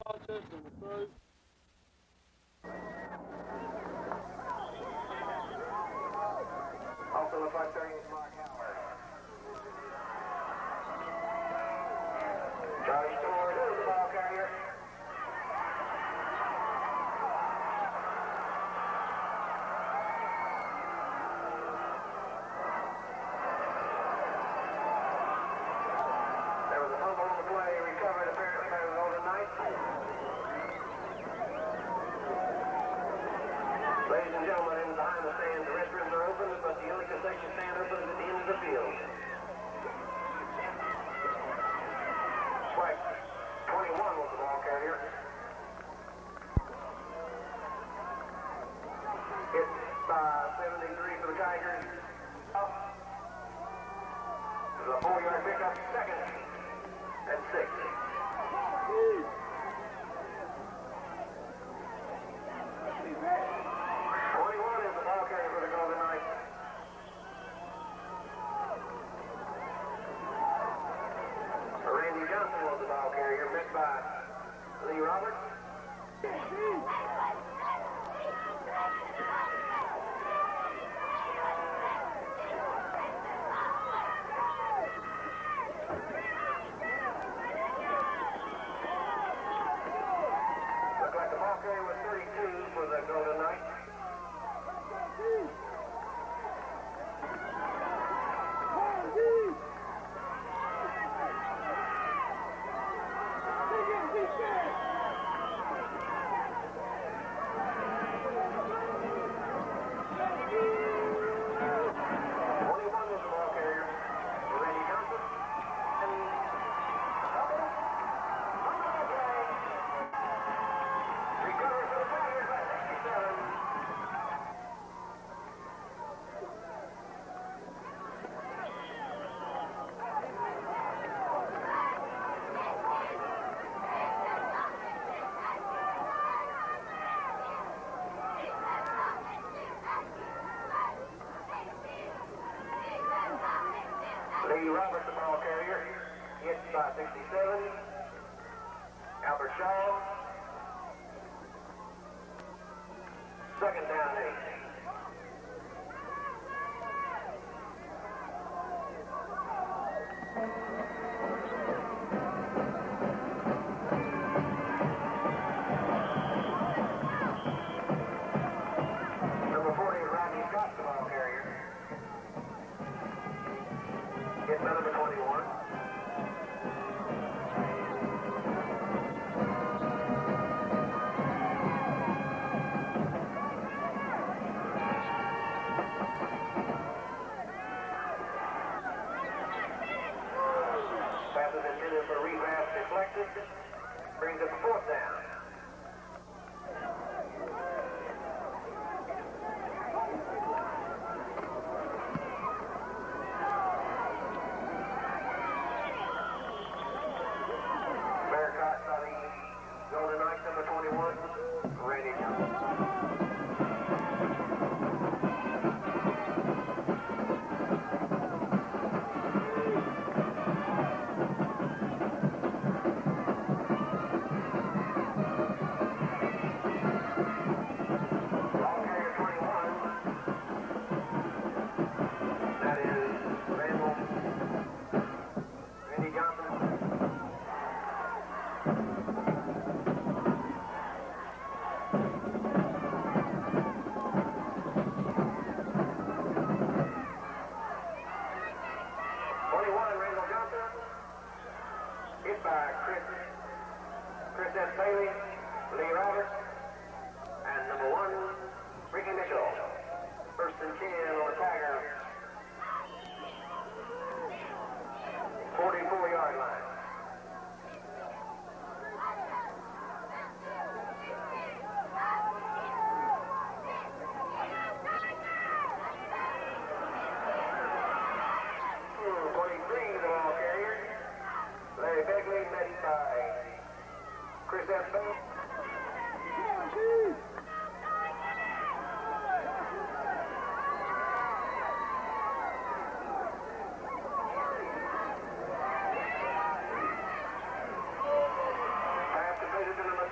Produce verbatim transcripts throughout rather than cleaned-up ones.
Also looks like thirty is Mark Howard. Charlie Stewart is the ball carrier. There was a fumble on the play, recovered apparently by the Golden Knights. Ladies and gentlemen, in behind the stands, the restrooms are open, but the only concession stand open is at the end of the field. Strike twenty-one was the ball carrier. Hit by seventy-three for the Tigers. Up. This is a four-yard pickup, second and six. twenty-one is the ball carrier for the Golden Knights. Randy Johnson was the ball carrier, met by Lee Roberts. Looked like the ball carrier was thirty-two for the Golden Knights. twenty-one was the ball carrier for Randy Johnson. Recovery for the Tigers by sixty-seven. Lee Roberts, the ball carrier, hit by sixty-seven. Albert Shaw. Second down and eight. Number forty is Rodney Scott, the ball carrier. Hit by number twenty-one. Passes intended for a repass deflected. Brings up a fourth down. Caught by the Golden Knights, number twenty-one, Randy Johnson. Ball carrier twenty-one. That is Randall. Randy Johnson. twenty-one, Randall Johnson. Hit by Chris, Chris S. Bailey, Lee Roberts, and number one, Ricky Mitchell. First and ten on the Tiger. forty-four yard line. twenty-three, the ball carrier. Larry Begley, met by Chris S. Bailey. Pass completed to number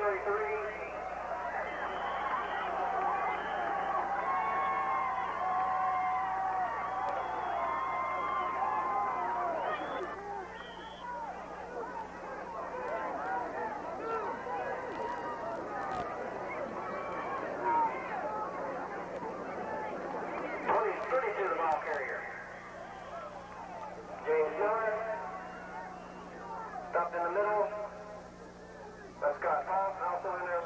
Stopped in the middle. That's Scott Thompson, also in there.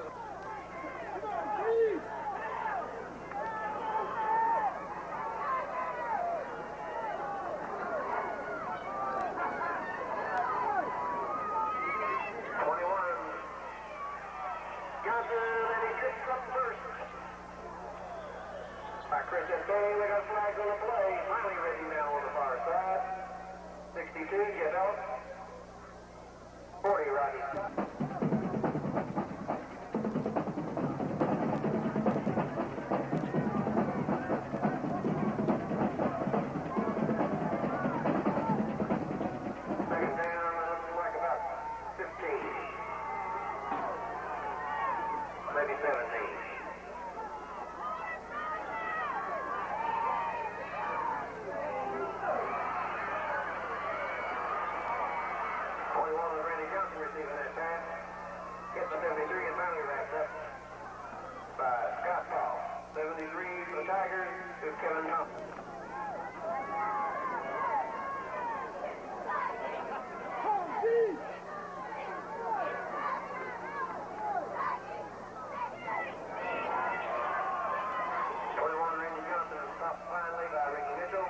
twenty-one. Johnson, and he trips up first. By Chris S. Bailey, they got flags on the play. Finally ready now on the far side. sixty-two, Jeff Ellis. forty, Rodney Scott. Second down, looks like about fifteen. Maybe seventeen. twenty-one, Randy Johnson receiving that pass. Gets the seventy-three and finally wrapped up by Scott Paul. seventy-three for the Tigers to Kevin Thompson. twenty-one, Randy Johnson is stopped finally by Ricky Mitchell.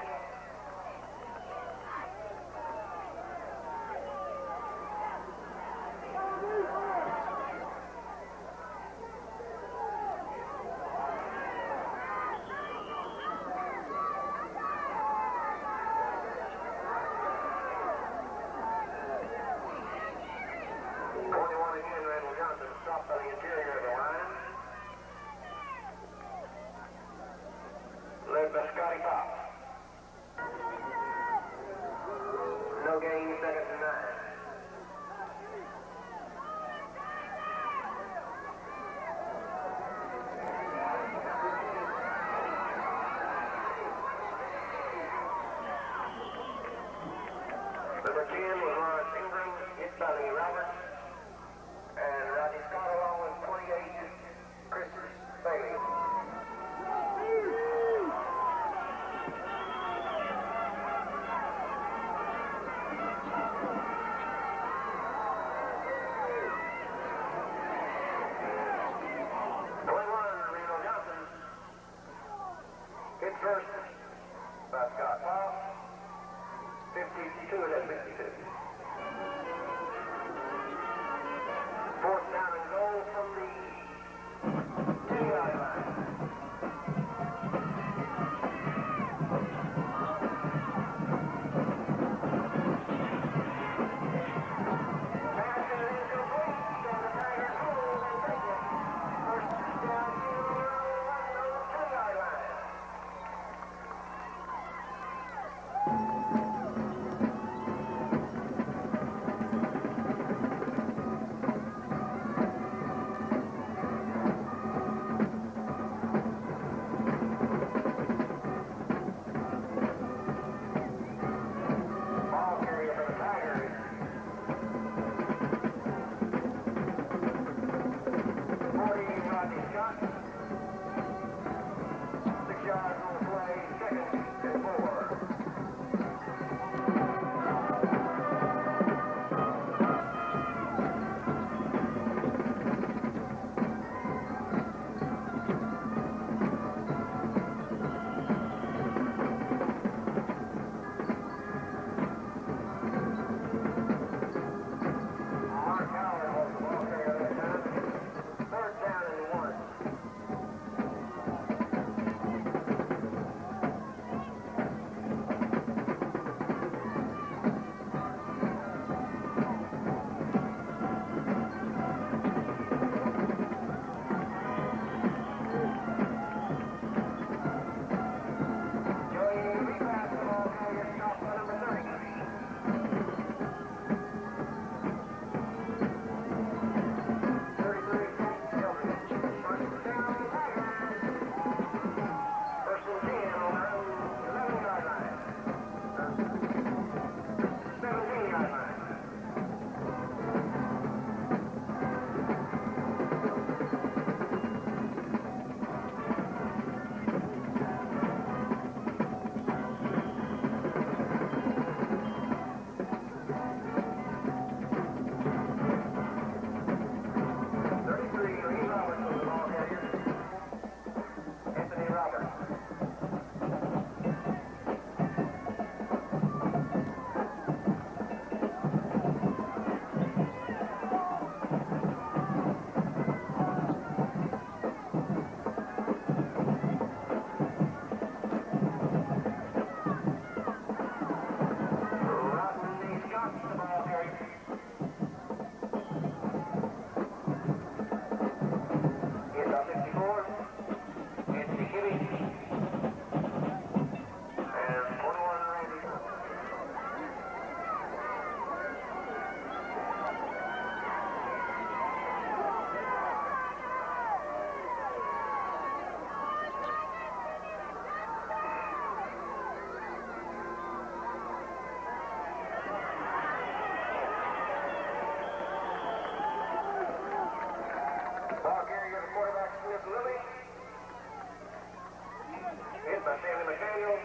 Daniels.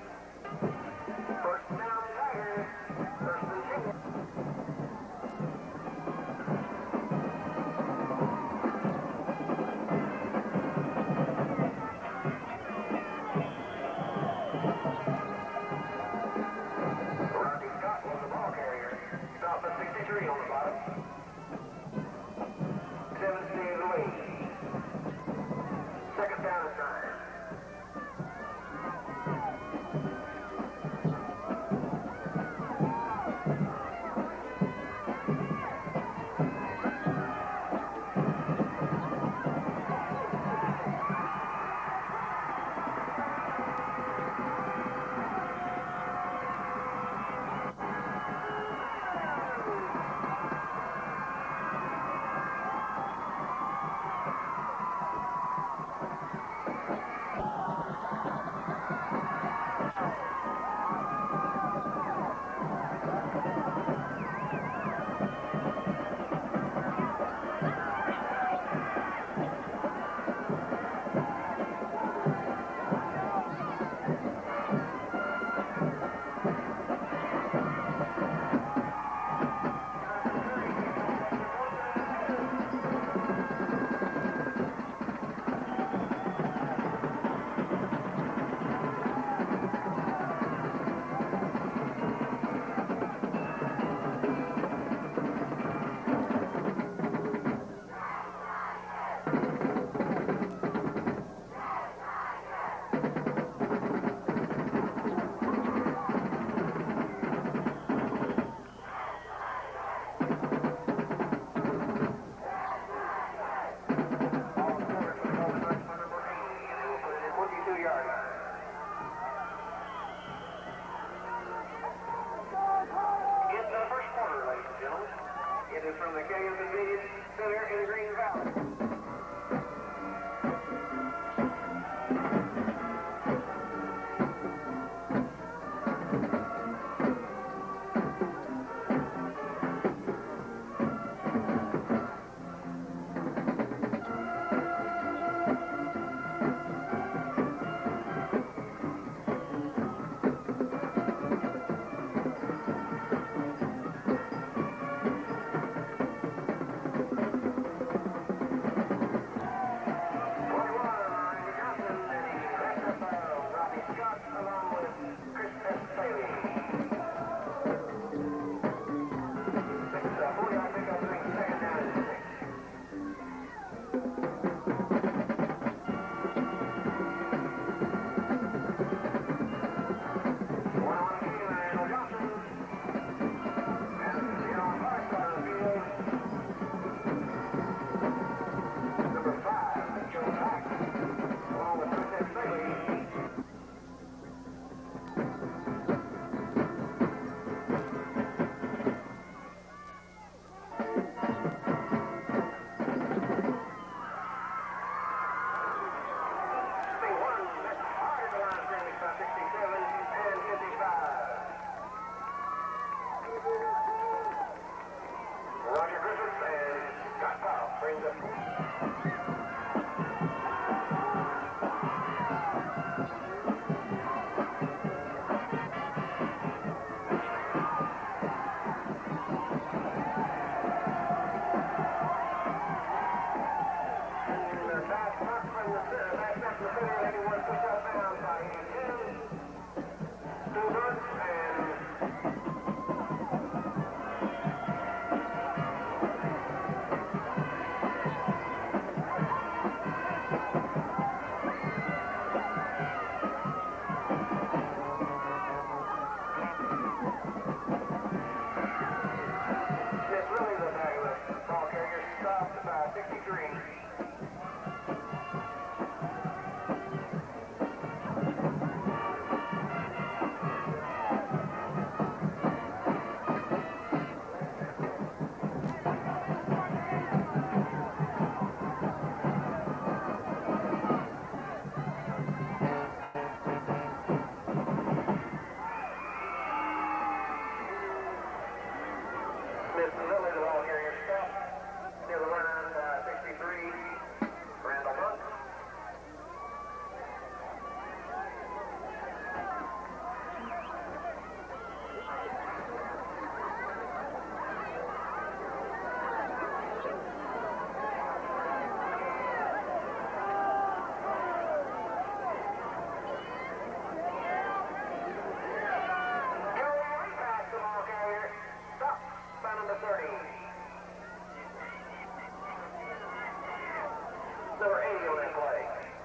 First down, Tigers. First and ten. Rocky Scott was the ball carrier. Stop at sixty-three on the bottom. Seven stays away. Second down and nine. From the Canyon Convenience Center in the Green Valley. Lily, the ball carrier, stop near the line, uh, sixty-three. number eighty on that play.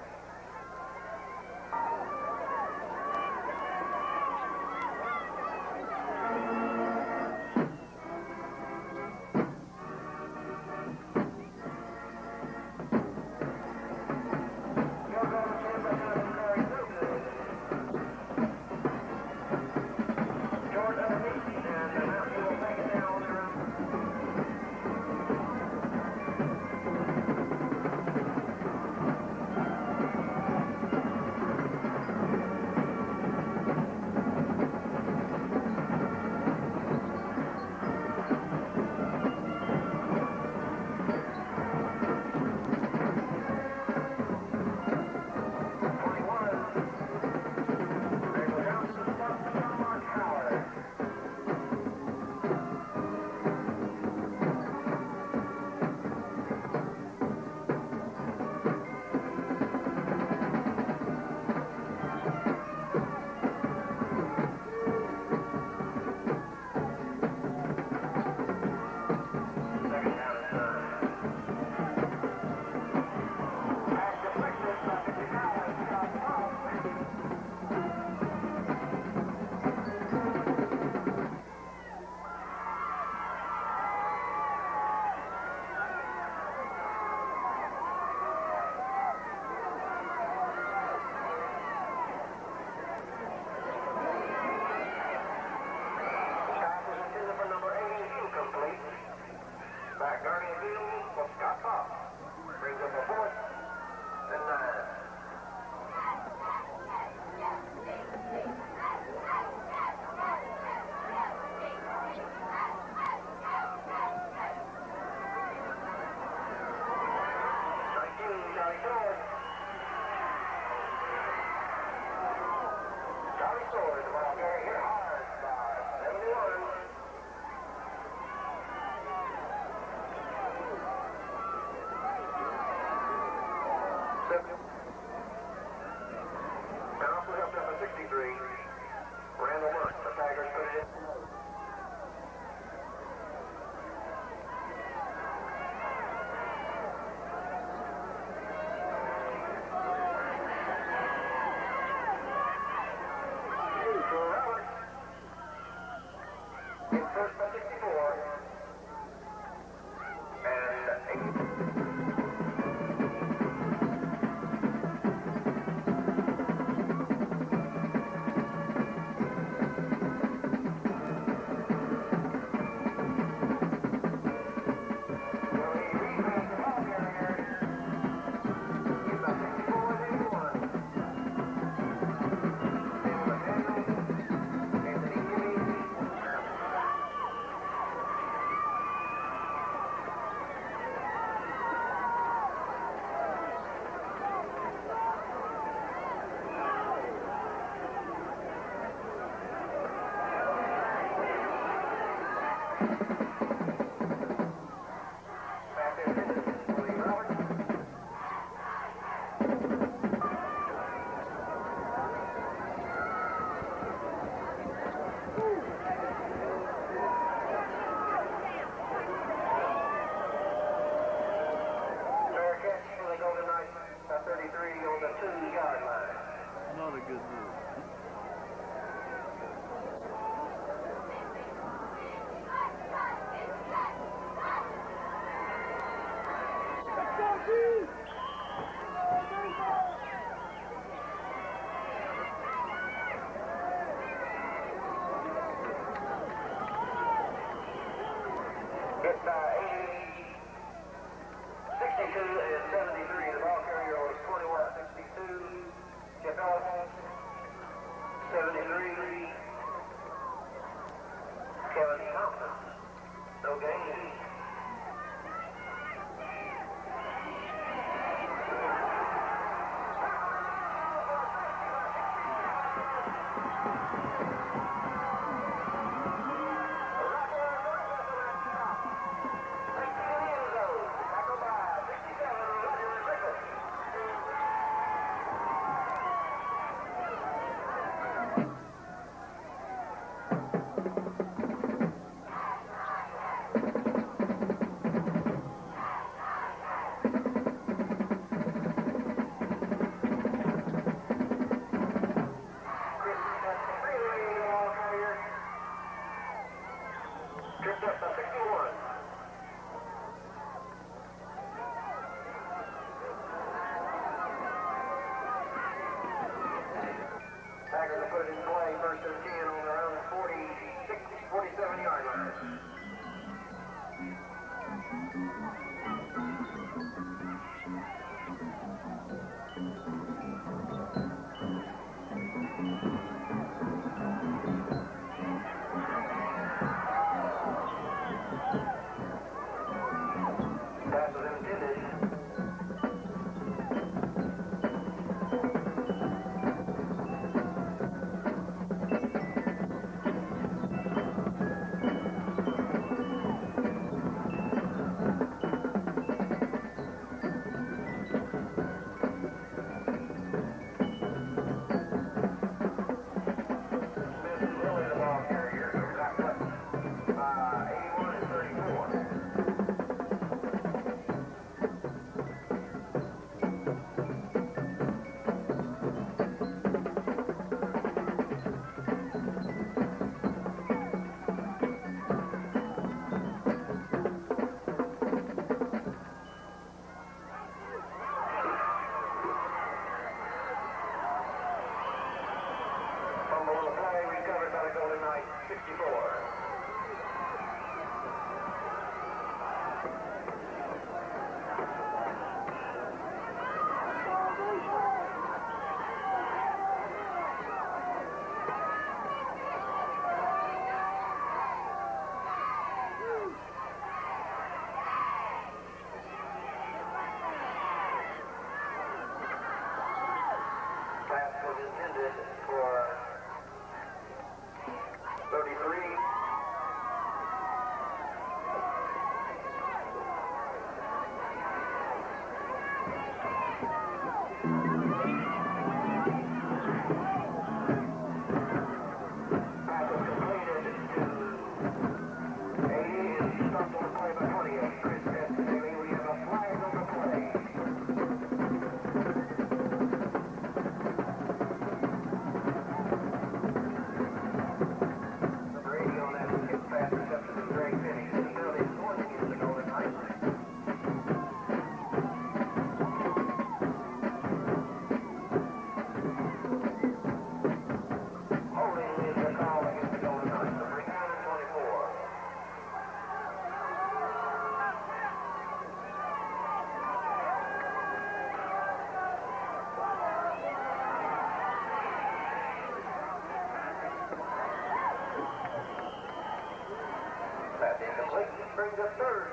Thompson. No gain. first and ten on their own forty-six, forty-seven yard line. Pass was intended. Brings up third.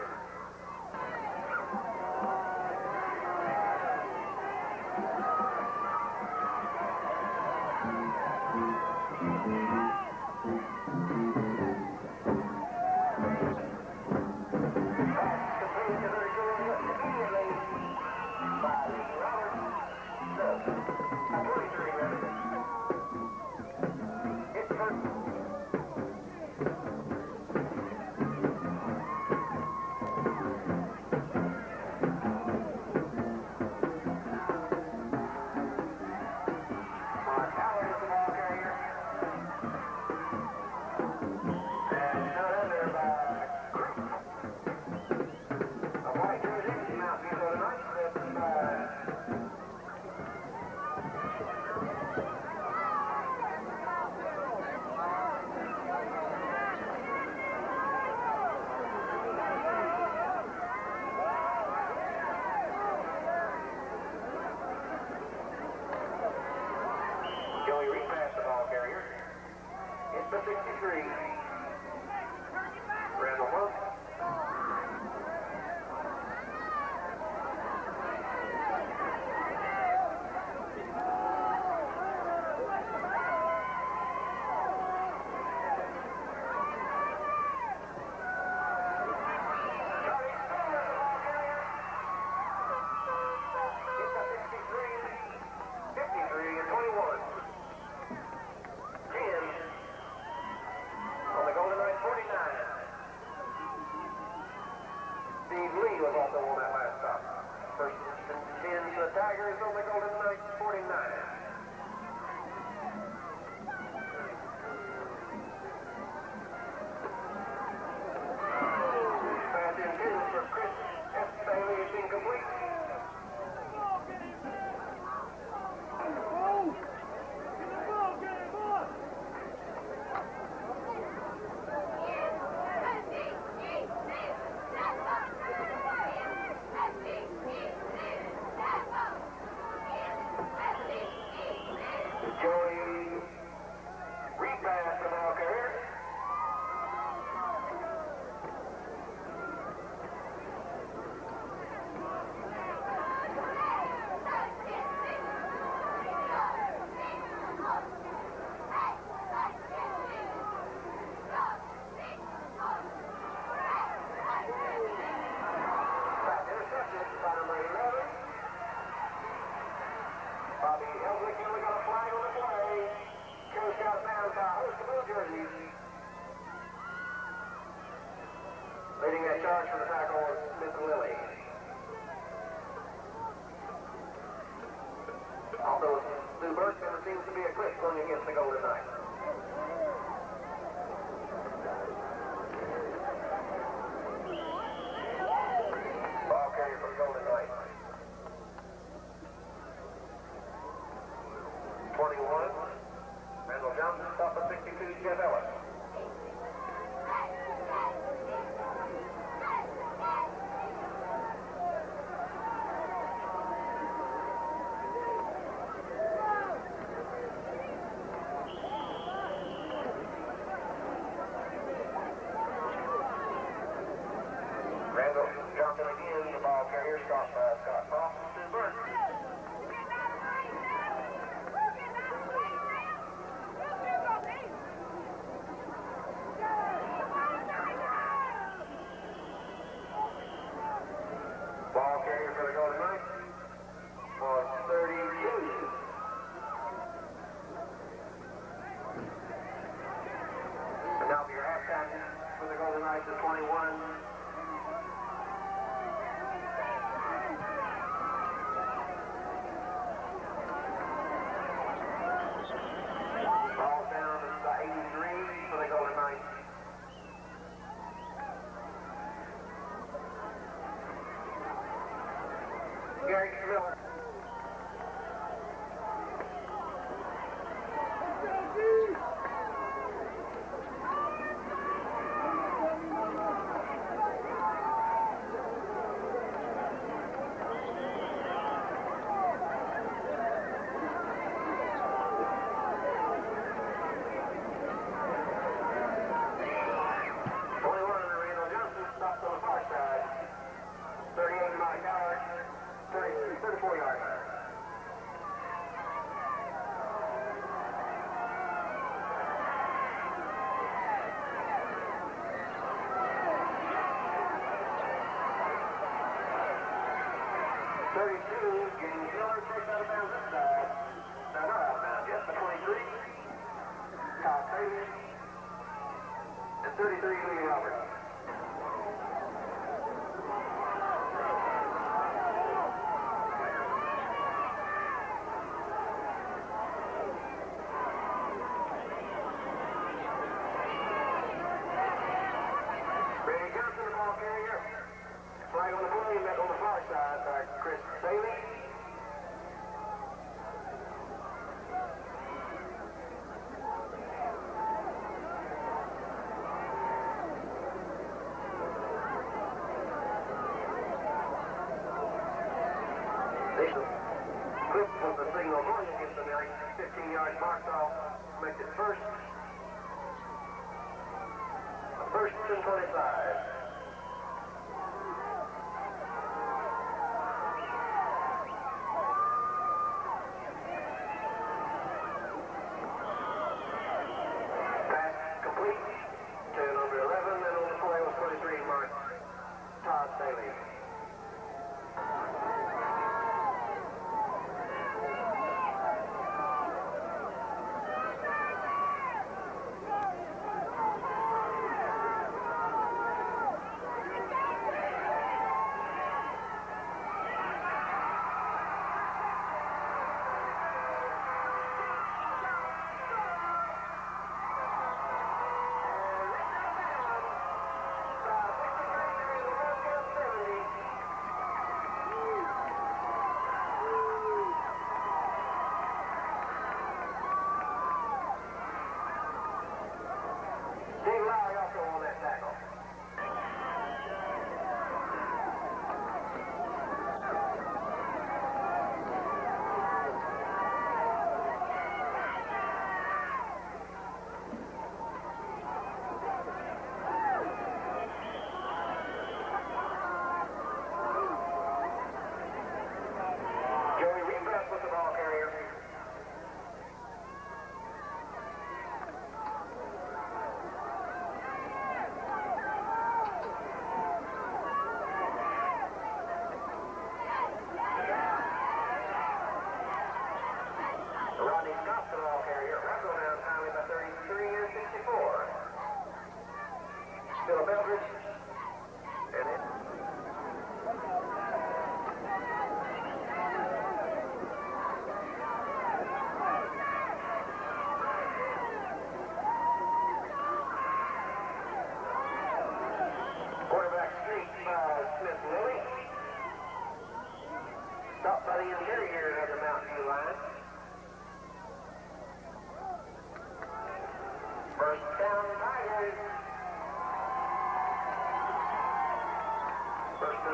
sixty-three. Randall Monk. charge for the tackle was Smith Lilly. Although Stu Burke, there seems to be a clip going against the Golden Knights. Ball carrier for the Golden Knights. twenty-one, Randall Johnson, stop at sixty-two, Jeff Ellis. Randall Johnson again, the ball carrier, stopped by Scott Thompson, Stu Burke. Ball carrier for the Golden Knights was thirty-two. And now for your half captain for the Golden Knights is twenty-one. Ball down to the eighty-three for the Golden Knights. Gary Miller. twenty-one, Randall Johnson stops on the far side. thirty-eight, Mike Howard. thirty-four yards. thirty-two, getting Miller takes out of bounds this side. No, not out of bounds yet, but twenty-three. Todd Taylor. And thirty-three, Lee Roberts. Flag on the play, met on the far side by Chris Bailey. This clip of the signal going against the Knights, fifteen yards marked off, makes it first. First and twenty-five.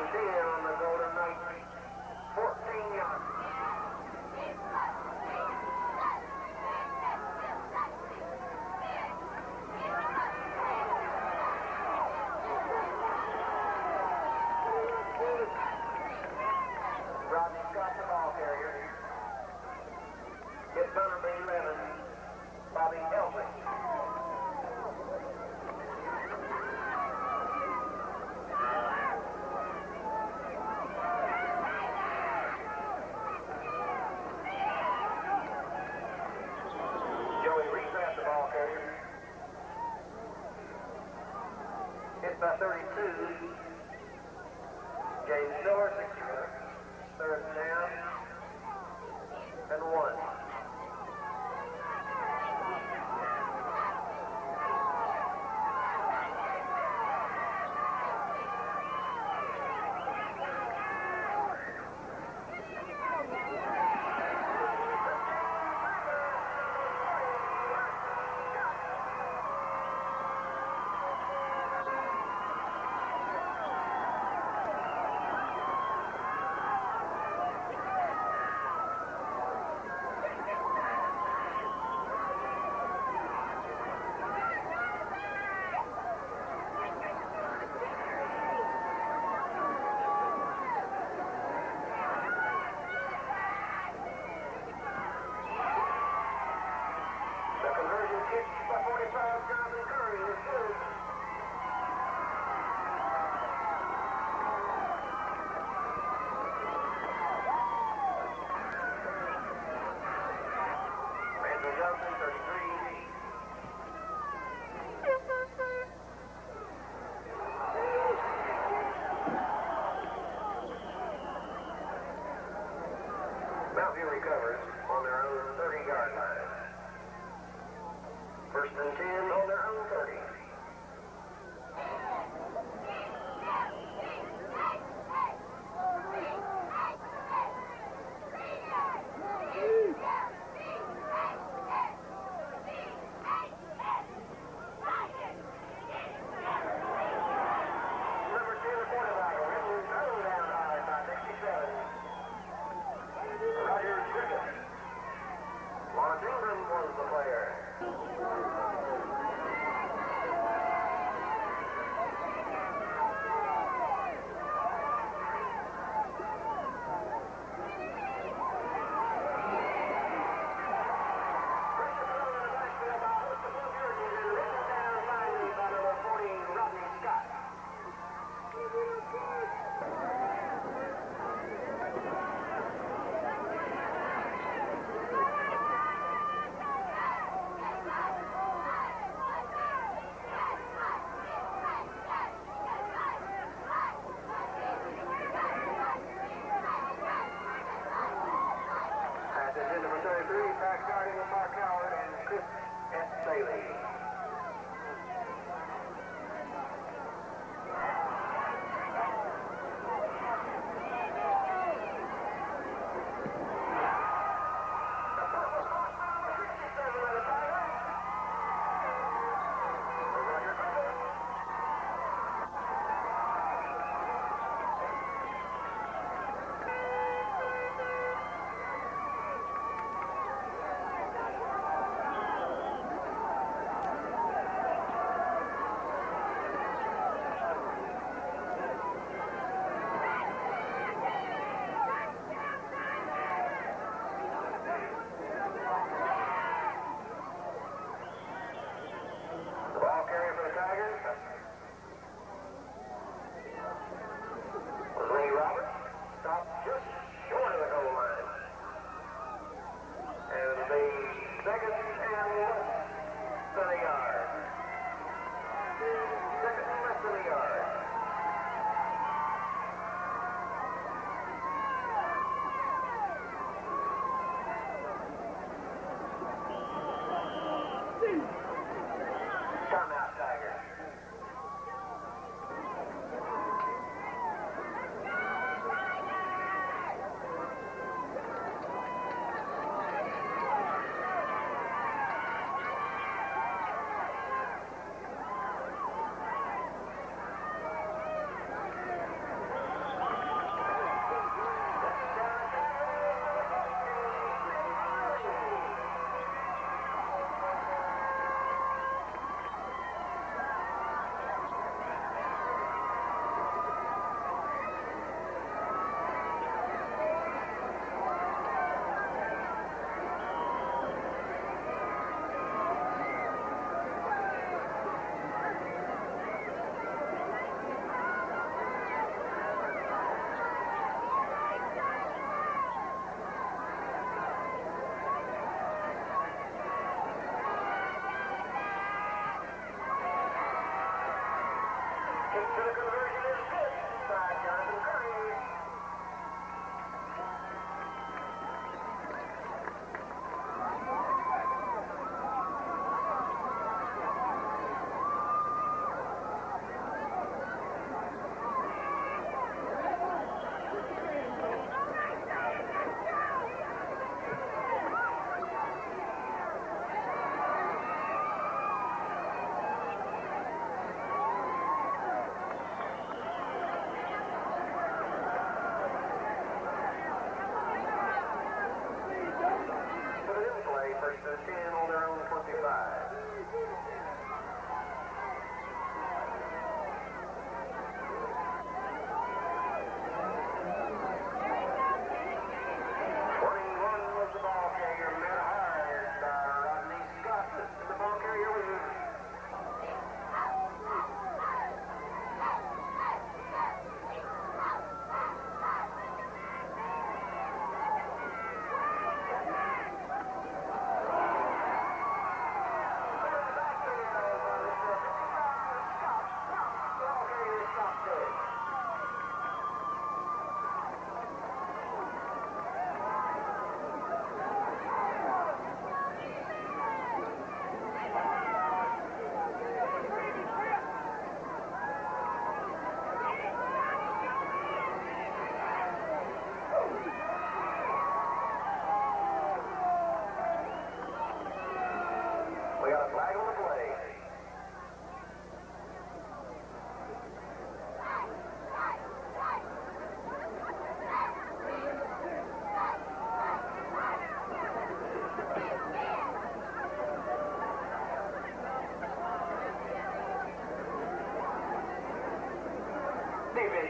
and ten on the Golden Knight. fourteen yards. Rodney Scott, the ball carrier. It's number eleven, Bobby Hercey. Joey Reese, the ball carrier. Hit by thirty-two. James Miller, sixty-one. Third down and one. Johnson, thirty-three. Mountain View recovers on their own thirty-yard line. First and ten on their own thirty.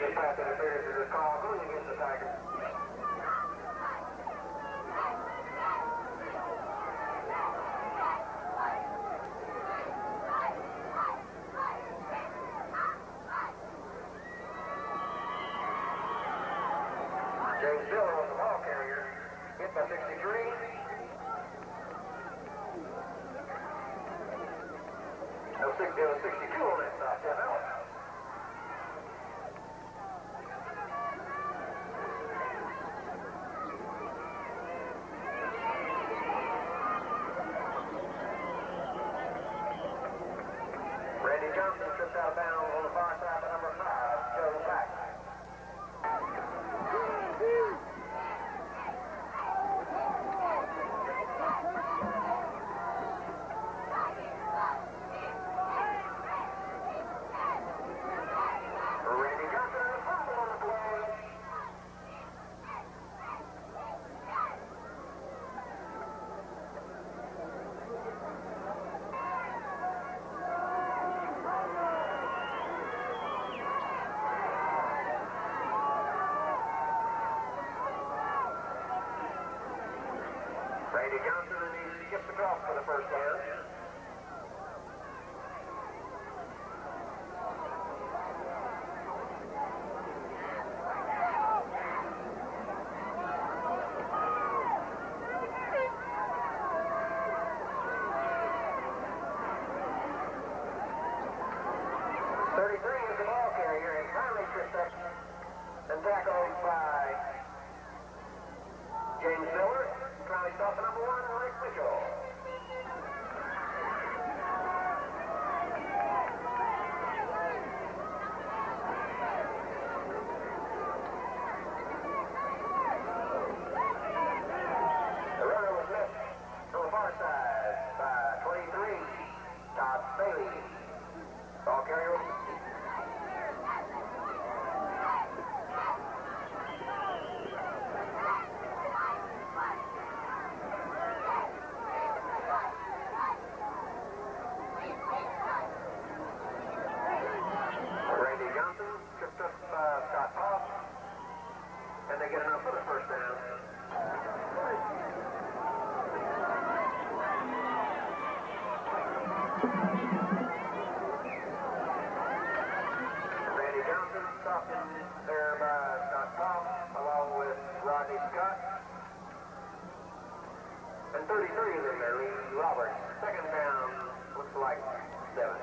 the path interference is a call going against the Tigers. James Diller was the ball carrier, hit by sixty-three. It was sixty-two on that stop, ten out. Randy Johnson tripped out of bounds on the far side by number five, Joe Trabucco. Randy Johnson, and he skips across for the first down. thirty-three is the ball carrier, and finally tripped up and tackled by James Miller. Trying to stop the number one, Rick Mitchell. The runner was missed on the far side by twenty-three, Todd Bailey. Ball carrier. And they get enough for the first down. Randy Johnson stopped in there by Scott Cobb, along with Rodney Scott. And thirty-three is in there, Lee Roberts. Second down, looks like seven.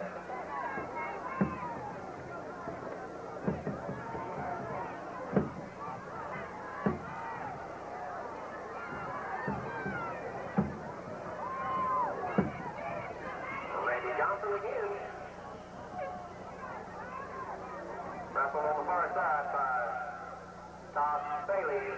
Again. Wrestled on the far side by Todd Bailey.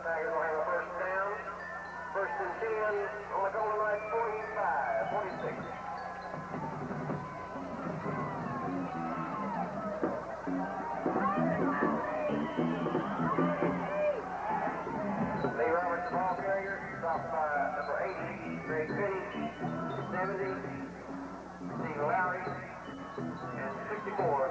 Tigers will have a first down. First and ten on the goal line, forty-five, forty-six. Lee Roberts, the ball carrier, stopped by number eighty, Greg Pitty, seventy, Steve Lowry, and sixty-four.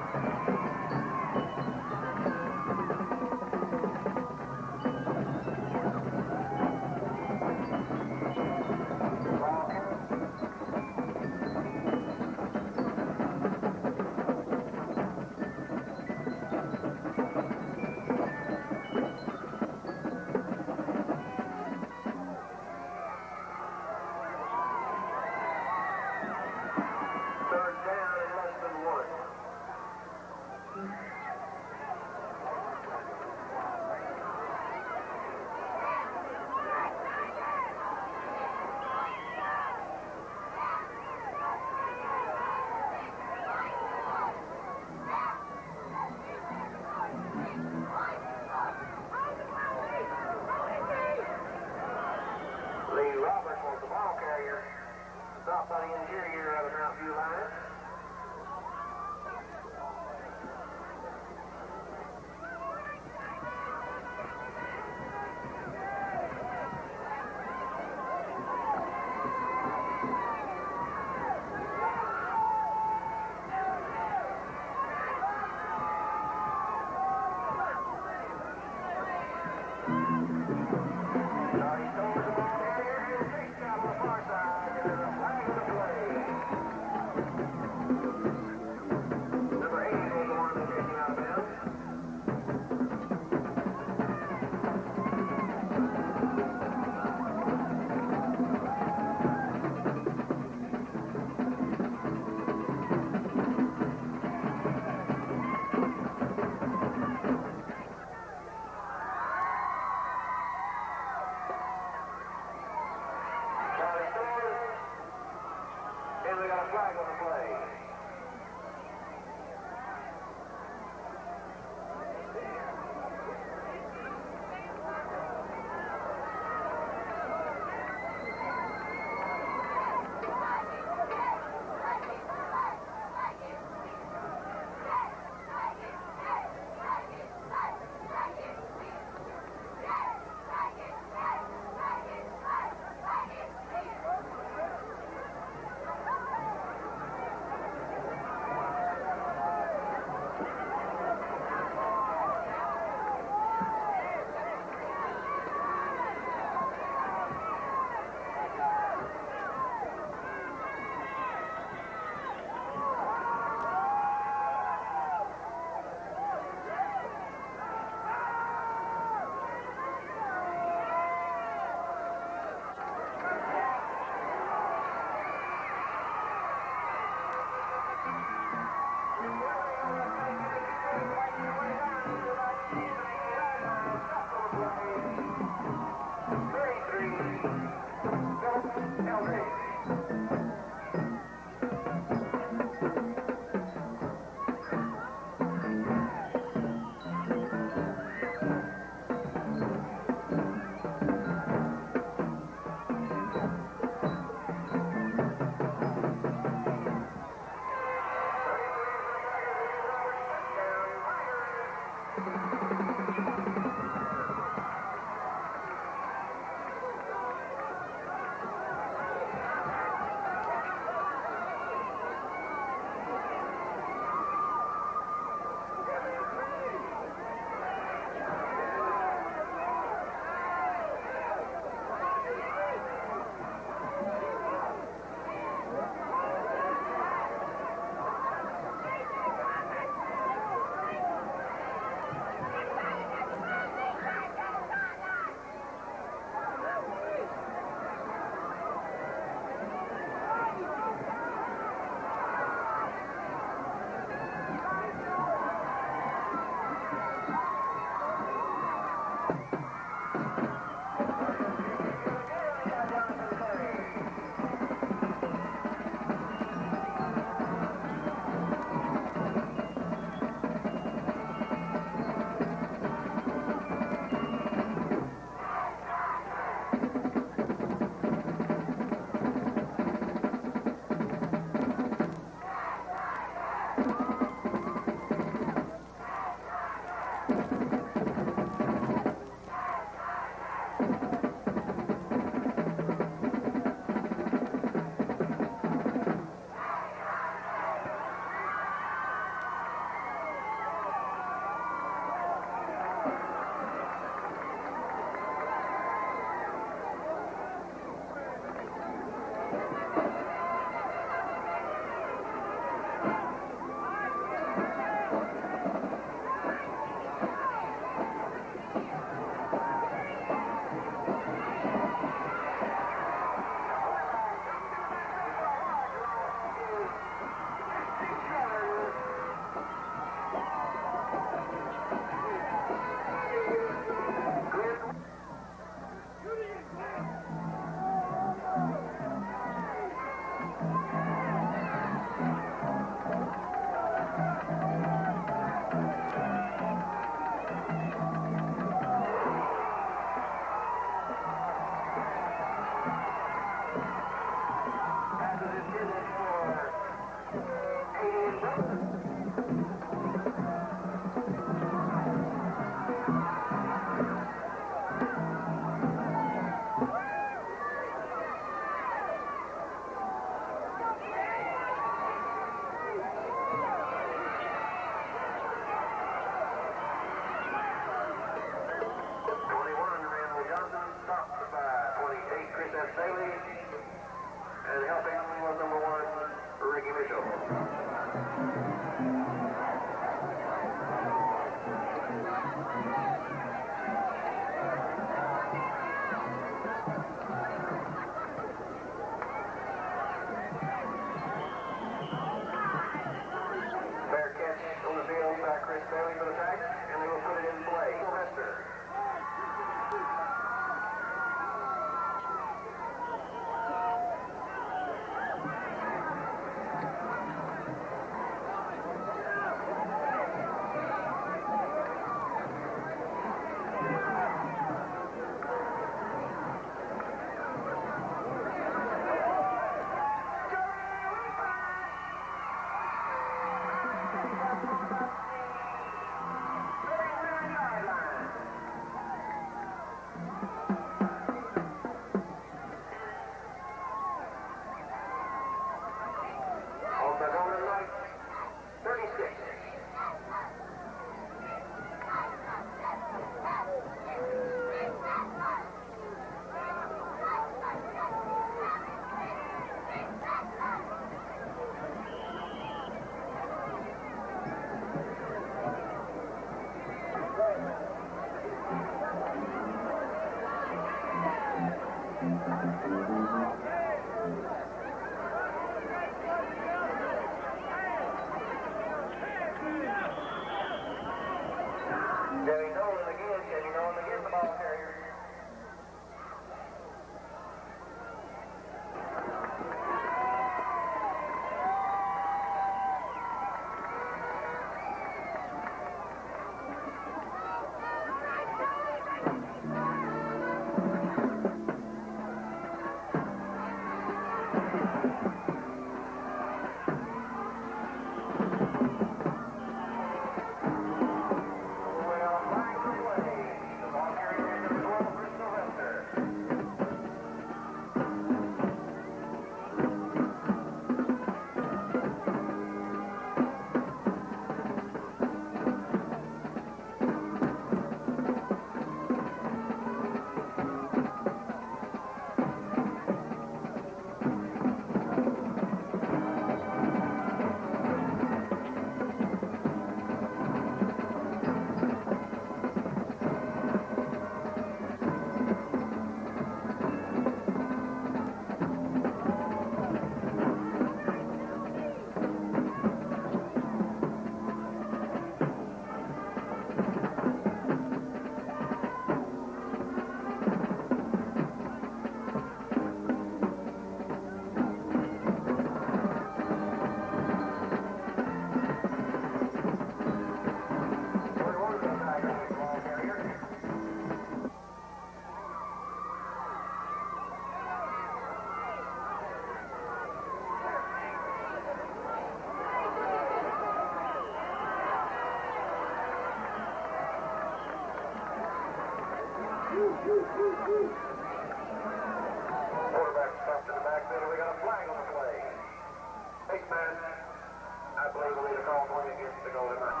Quarterback stopped in the backfield, and we got a flag on the play. Big man, I believe will be the call going against the Golden Knights.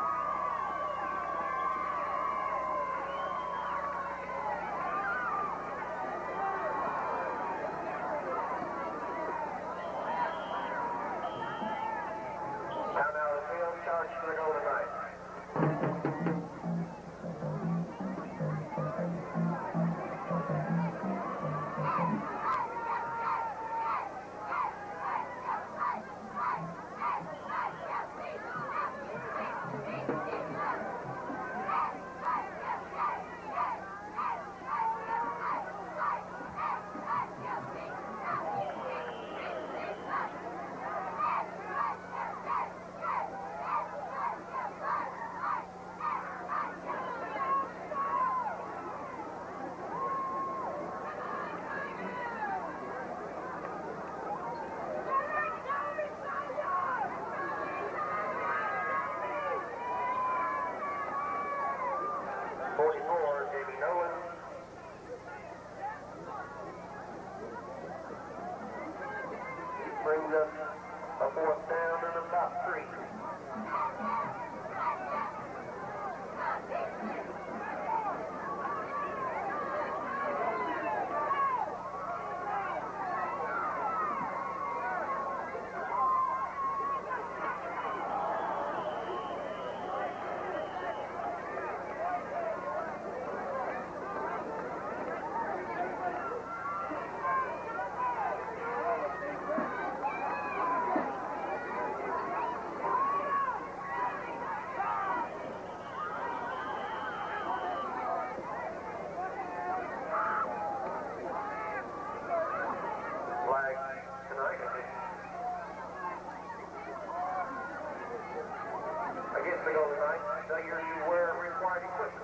Now, now the field charge for the Golden Knights. forty-four, J B Nolan. Brings us a fourth down and about three. Against the Golden Knights, the year you wear required equipment.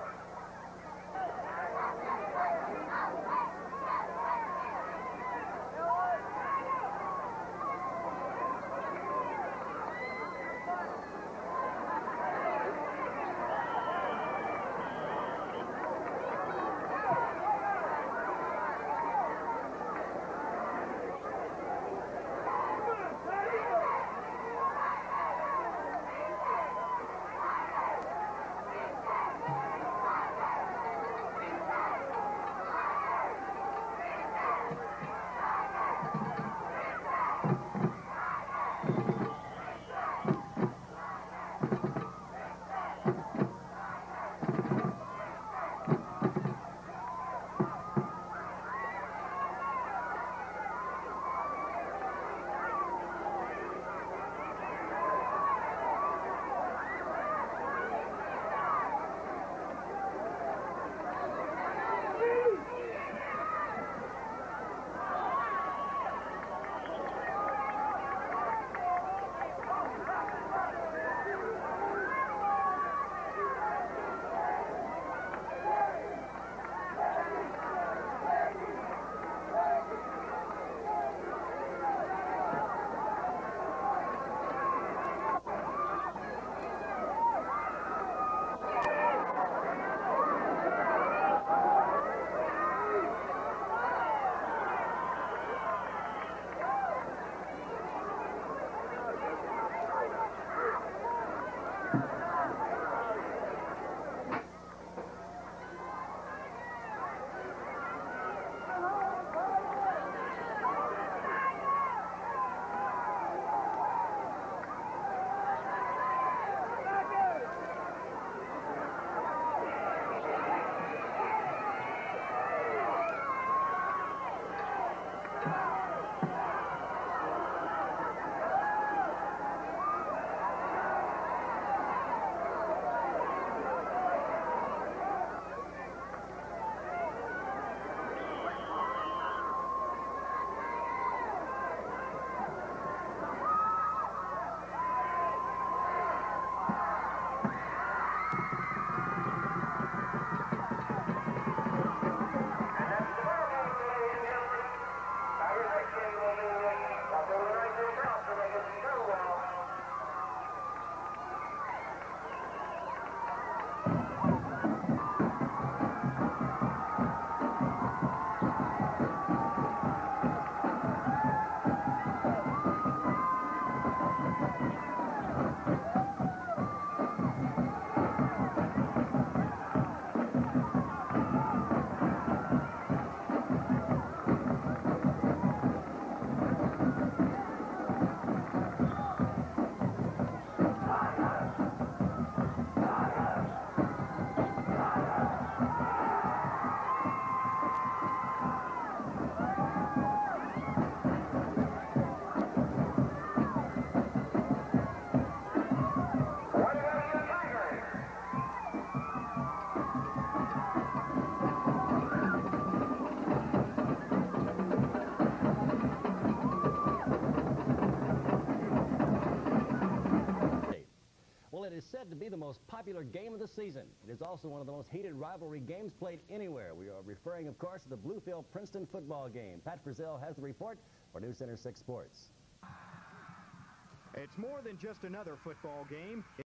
is said to be the most popular game of the season. It is also one of the most heated rivalry games played anywhere. We are referring, of course, to the Bluefield Princeton football game. Pat Brazil has the report for News Center six Sports. It's more than just another football game.